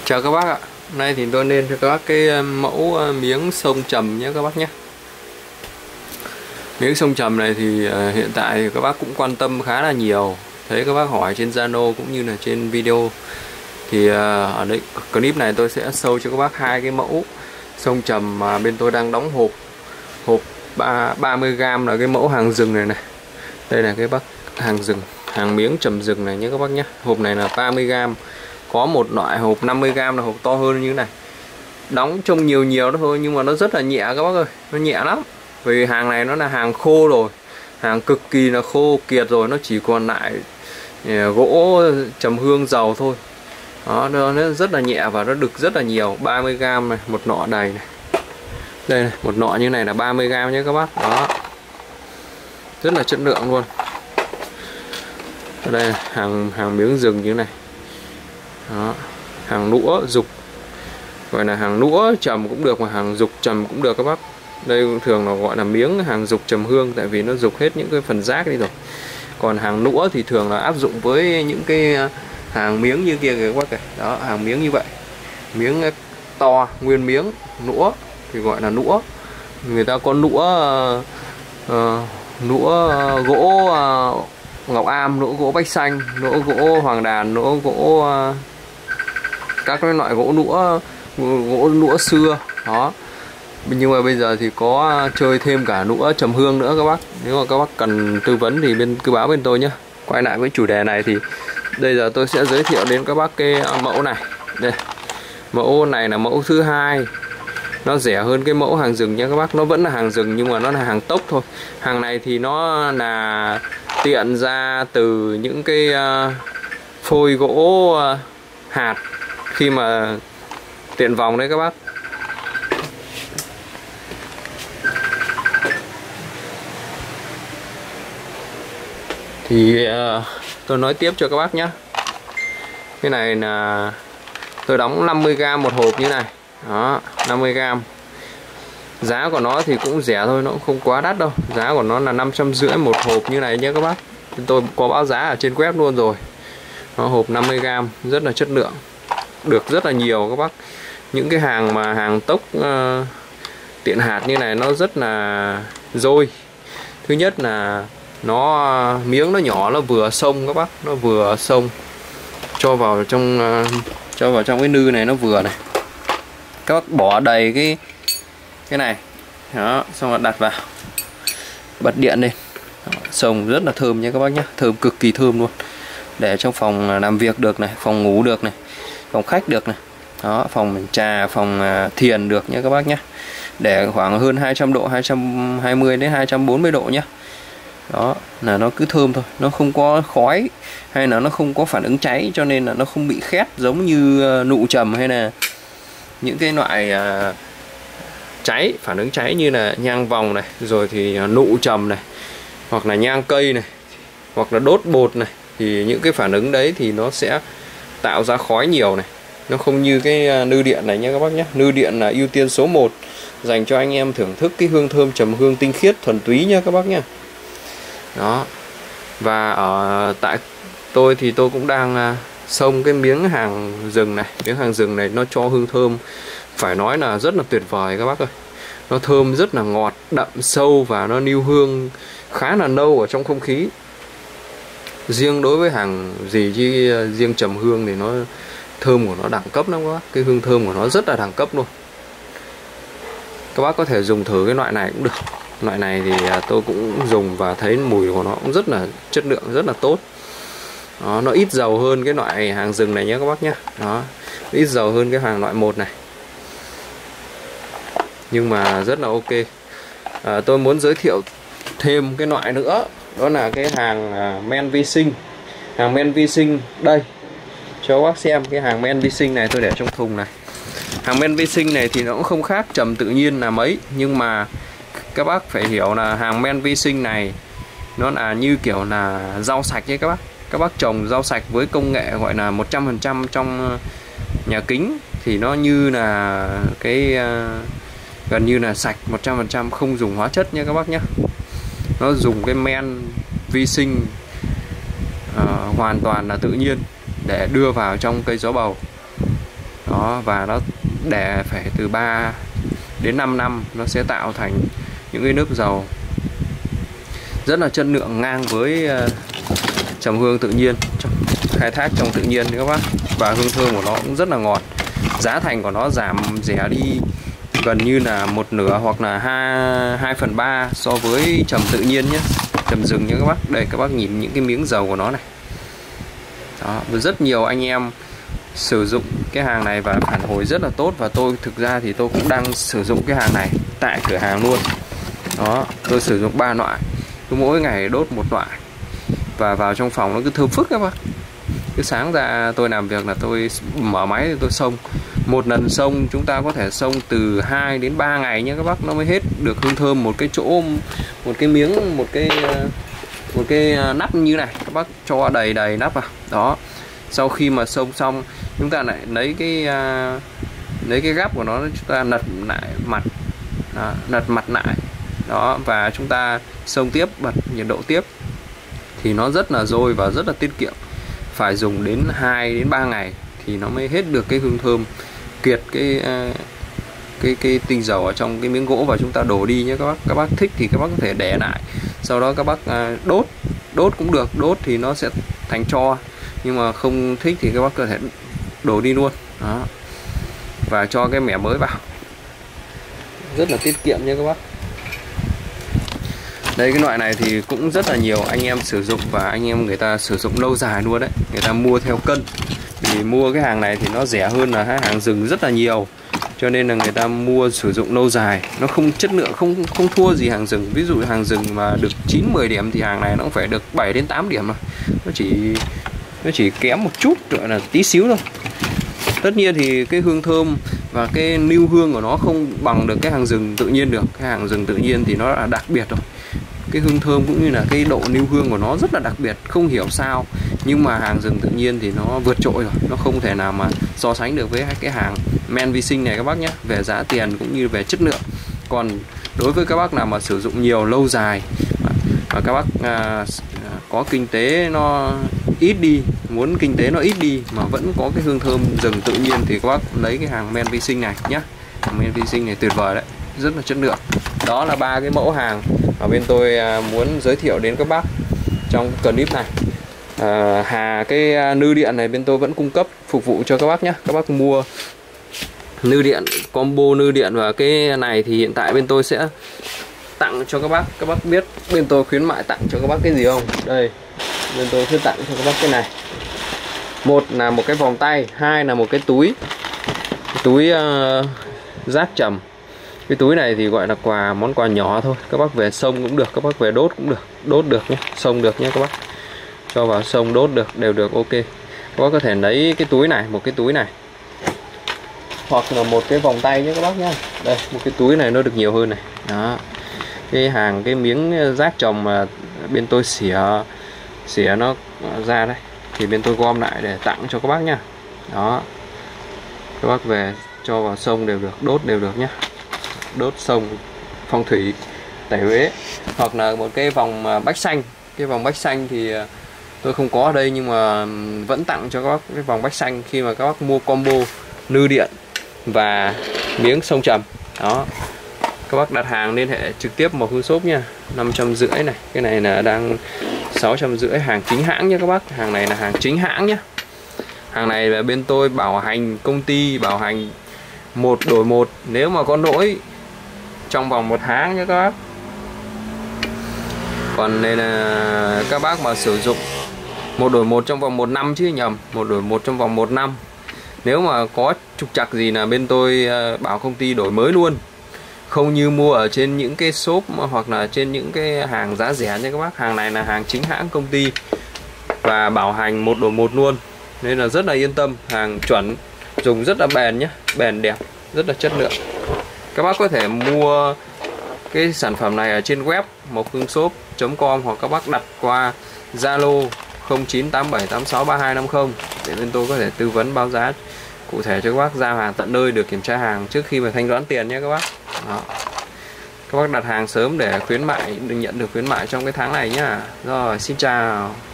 Chào các bác ạ. Hôm nay thì tôi lên cho các bác cái mẫu miếng sông trầm nhé các bác nhé. Miếng sông trầm này thì hiện tại các bác cũng quan tâm khá là nhiều. Thấy các bác hỏi trên Zalo cũng như là trên video. Thì ở đây clip này tôi sẽ show cho các bác hai cái mẫu sông trầm mà bên tôi đang đóng hộp 30g là cái mẫu hàng rừng này này. Đây là cái bác hàng rừng, hàng miếng trầm rừng này nhé các bác nhé. Hộp này là 30g. Có một loại hộp 50g là hộp to hơn như thế này. Đóng trông nhiều đó thôi nhưng mà nó rất là nhẹ các bác ơi. Nó nhẹ lắm. Vì hàng này nó là hàng khô rồi. Hàng cực kỳ là khô kiệt rồi. Nó chỉ còn lại gỗ trầm hương dầu thôi. Đó, nó rất là nhẹ và nó đực rất là nhiều. 30g này, một nọ đầy này. Đây này, một nọ như này là 30g nhé các bác. Đó. Rất là chất lượng luôn. Ở đây hàng miếng rừng như thế này. Đó. Hàng nũa dục, gọi là hàng nũa trầm cũng được mà hàng dục trầm cũng được các bác. Đây thường là gọi là miếng hàng dục trầm hương, tại vì nó dục hết những cái phần rác đi rồi. Còn hàng nũa thì thường là áp dụng với những cái hàng miếng như kia kìa các bác kìa. Đó, hàng miếng như vậy, miếng to nguyên miếng nũa thì gọi là nũa. Người ta có nũa gỗ ngọc am, nũa gỗ bách xanh, nũa gỗ hoàng đàn, nũa gỗ các cái loại gỗ nũa xưa đó. Nhưng mà bây giờ thì có chơi thêm cả nũa trầm hương nữa các bác. Nếu mà các bác cần tư vấn thì cứ báo bên tôi nhé. Quay lại với chủ đề này thì bây giờ tôi sẽ giới thiệu đến các bác cái mẫu này. Đây, mẫu này là mẫu thứ hai. Nó rẻ hơn cái mẫu hàng rừng nha các bác. Nó vẫn là hàng rừng nhưng mà nó là hàng tốc thôi. Hàng này thì nó là tiện ra từ những cái phôi gỗ hạt khi mà tiện vòng đấy các bác. Thì tôi nói tiếp cho các bác nhé. Cái này là tôi đóng 50g một hộp như này. Đó, 50g. Giá của nó thì cũng rẻ thôi, nó cũng không quá đắt đâu. Giá của nó là 550 một hộp như này nhé các bác. Tôi có báo giá ở trên web luôn rồi. Nó hộp 50g, rất là chất lượng, được rất là nhiều các bác. Những cái hàng mà hàng tốc tiện hạt như này nó rất là dôi. Thứ nhất là nó miếng nó nhỏ, nó vừa xông các bác, nó vừa xông. Cho vào trong cái nư này nó vừa này. Các bác bỏ đầy cái này. Đó, xong rồi đặt vào. Bật điện lên. Xông rất là thơm nha các bác nhé, thơm cực kỳ thơm luôn. Để trong phòng làm việc được này, phòng ngủ được này, phòng khách được này. Đó, phòng trà, phòng thiền được nhé các bác nhé. Để khoảng hơn 200 độ, 220 đến 240 độ nhé. Đó, là nó cứ thơm thôi, nó không có khói hay là nó không có phản ứng cháy, cho nên là nó không bị khét giống như nụ trầm hay là những cái loại cháy, phản ứng cháy như là nhang vòng này, rồi thì nụ trầm này, hoặc là nhang cây này, hoặc là đốt bột này. Thì những cái phản ứng đấy thì nó sẽ tạo ra khói nhiều này. Nó không như cái nư điện này nha các bác nhé. Nư điện là ưu tiên số 1 dành cho anh em thưởng thức cái hương thơm trầm hương tinh khiết thuần túy nha các bác nhé. Đó. Và ở tại tôi thì tôi cũng đang xông cái miếng hàng rừng này. Miếng hàng rừng này nó cho hương thơm phải nói là rất là tuyệt vời các bác ơi. Nó thơm rất là ngọt, đậm, sâu và nó lưu hương khá là lâu ở trong không khí. Riêng đối với hàng gì chứ riêng trầm hương thì nó thơm của nó đẳng cấp lắm các bác. Cái hương thơm của nó rất là đẳng cấp luôn. Các bác có thể dùng thử cái loại này cũng được. Loại này thì tôi cũng dùng và thấy mùi của nó cũng rất là chất lượng, rất là tốt. Đó, nó ít dầu hơn cái loại hàng rừng này nhé các bác nhé. Đó, ít dầu hơn cái hàng loại 1 này. Nhưng mà rất là ok. Tôi muốn giới thiệu thêm cái loại nữa. Đó là cái hàng men vi sinh. Hàng men vi sinh đây, cho các bác xem cái hàng men vi sinh này, tôi để trong thùng này. Hàng men vi sinh này thì nó cũng không khác trầm tự nhiên là mấy, nhưng mà các bác phải hiểu là hàng men vi sinh này nó là như kiểu là rau sạch ấy các bác. Các bác trồng rau sạch với công nghệ gọi là 100% trong nhà kính thì nó như là cái gần như là sạch 100%, không dùng hóa chất nha các bác nhé. Nó dùng cái men vi sinh hoàn toàn là tự nhiên để đưa vào trong cây gió bầu. đó, và nó để phải từ 3 đến 5 năm nó sẽ tạo thành những cái nước dầu rất là chất lượng, ngang với trầm hương tự nhiên, khai thác trong tự nhiên các bác. Và hương thơm của nó cũng rất là ngọt. Giá thành của nó giảm rẻ đi gần như là 1/2 hoặc là 2/3 so với trầm tự nhiên nhé, trầm rừng nhé các bác. Đây các bác nhìn những cái miếng dầu của nó này. Đó, rất nhiều anh em sử dụng cái hàng này và phản hồi rất là tốt, và tôi thực ra thì tôi cũng đang sử dụng cái hàng này tại cửa hàng luôn. Đó, tôi sử dụng 3 loại, cứ mỗi ngày đốt 1 loại và vào trong phòng nó cứ thơm phức các bác. Cứ sáng ra tôi làm việc là tôi mở máy thì tôi xông. Một lần xông chúng ta có thể xông từ 2 đến 3 ngày nhé các bác, nó mới hết được hương thơm một cái chỗ, một cái miếng, một cái nắp như này. Các bác cho đầy nắp vào. Đó. Sau khi mà xông xong, chúng ta lại lấy cái gắp của nó, chúng ta lật lại mặt. Đó, lật mặt lại. Đó, và chúng ta xông tiếp, bật nhiệt độ tiếp. Thì nó rất là dôi và rất là tiết kiệm. Phải dùng đến 2 đến 3 ngày thì nó mới hết được cái hương thơm, kiệt cái tinh dầu ở trong cái miếng gỗ, và chúng ta đổ đi nhé các bác. Các bác thích thì các bác có thể để lại, sau đó các bác đốt cũng được. Đốt thì nó sẽ thành tro, nhưng mà không thích thì các bác có thể đổ đi luôn. Đó. Và cho cái mẻ mới vào, rất là tiết kiệm nhé các bác. Đây, cái loại này thì cũng rất là nhiều anh em sử dụng, và anh em người ta sử dụng lâu dài luôn đấy. Người ta mua theo cân, vì mua cái hàng này thì nó rẻ hơn là hàng rừng rất là nhiều, cho nên là người ta mua sử dụng lâu dài. Nó không chất lượng, không thua gì hàng rừng. Ví dụ hàng rừng mà được 9-10 điểm thì hàng này nó cũng phải được 7 đến 8 điểm rồi. Nó chỉ kém một chút, gọi là tí xíu thôi. Tất nhiên thì cái hương thơm và cái lưu hương của nó không bằng được cái hàng rừng tự nhiên được. Cái hàng rừng tự nhiên thì nó là đặc biệt rồi. Cái hương thơm cũng như là cái độ lưu hương của nó rất là đặc biệt, không hiểu sao. Nhưng mà hàng rừng tự nhiên thì nó vượt trội rồi, nó không thể nào mà so sánh được với cái hàng men vi sinh này các bác nhé, về giá tiền cũng như về chất lượng. Còn đối với các bác nào mà sử dụng nhiều lâu dài và các bác có kinh tế nó ít đi, muốn kinh tế nó ít đi mà vẫn có cái hương thơm rừng tự nhiên, thì các bác lấy cái hàng men vi sinh này nhé. Hàng men vi sinh này tuyệt vời đấy, rất là chất lượng. Đó là 3 cái mẫu hàng mà bên tôi muốn giới thiệu đến các bác trong clip này. Cái nư điện này bên tôi vẫn cung cấp phục vụ cho các bác nhé. Các bác mua nư điện, combo nư điện, và cái này thì hiện tại bên tôi sẽ tặng cho các bác. Các bác biết bên tôi khuyến mại tặng cho các bác cái gì không? Đây, bên tôi sẽ tặng cho các bác cái này. Một là một cái vòng tay, hai là một cái túi rác trầm. Cái túi này thì gọi là món quà nhỏ thôi. Các bác về xông cũng được, các bác về đốt cũng được, đốt được nhé, xông được nhé các bác. Cho vào xông đốt được, đều được, ok. Các bác có thể lấy cái túi này, một cái túi này, hoặc là một cái vòng tay nhé các bác nhé. Đây, một cái túi này nó được nhiều hơn này. Đó. Cái miếng rác trồng mà bên tôi xỉa nó ra đây, thì bên tôi gom lại để tặng cho các bác nhá. Đó. Các bác về cho vào xông đều được, đốt đều được nhé. Đốt xông phong thủy tẩy uế. Hoặc là một cái vòng bách xanh. Cái vòng bách xanh thì tôi không có ở đây, nhưng mà vẫn tặng cho các bác cái vòng bách xanh khi mà các bác mua combo nư điện và miếng xông trầm. Đó. Các bác đặt hàng liên hệ trực tiếp Mộc Hương Shop nha. 550 này, cái này là đang 650, hàng chính hãng nhé các bác. Hàng này là hàng chính hãng nhé. Hàng này là bên tôi bảo hành công ty, bảo hành 1 đổi 1 nếu mà có lỗi trong vòng 1 tháng nhé các bác. Còn đây là các bác mà sử dụng 1 đổi 1 trong vòng 1 năm chứ nhầm, 1 đổi 1 trong vòng 1 năm. Nếu mà có trục trặc gì là bên tôi bảo công ty đổi mới luôn. Không như mua ở trên những cái shop hoặc là trên những cái hàng giá rẻ nha các bác. Hàng này là hàng chính hãng công ty và bảo hành 1 đổi 1 luôn, nên là rất là yên tâm. Hàng chuẩn, dùng rất là bền nhé, bền đẹp, rất là chất lượng. Các bác có thể mua cái sản phẩm này ở trên web mokhương.com, hoặc các bác đặt qua Zalo 0987863250 để bên tôi có thể tư vấn báo giá cụ thể cho các bác, giao hàng tận nơi, được kiểm tra hàng trước khi mà thanh toán tiền nhé các bác. Đó. Các bác đặt hàng sớm để khuyến mại, nhận được khuyến mại trong cái tháng này nhá. Rồi, xin chào.